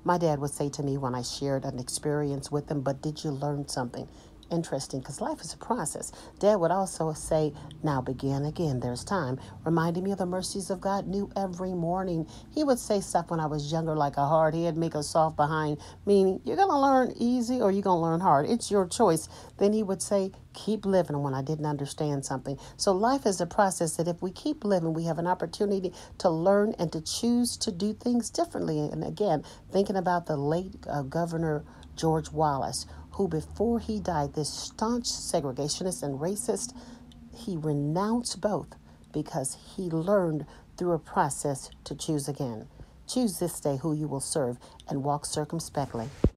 My dad would say to me when I shared an experience with him, but did you learn something? Interesting, because life is a process. Dad would also say, now begin again, there's time, reminding me of the mercies of God new every morning. He would say stuff when I was younger like a hard head, make a soft behind, meaning you're going to learn easy or you're going to learn hard. It's your choice. Then he would say, keep living when I didn't understand something. So life is a process that if we keep living, we have an opportunity to learn and to choose to do things differently. And again, thinking about the late Governor George Wallace, who before he died, this staunch segregationist and racist, he renounced both because he learned through a process to choose again. Choose this day who you will serve and walk circumspectly.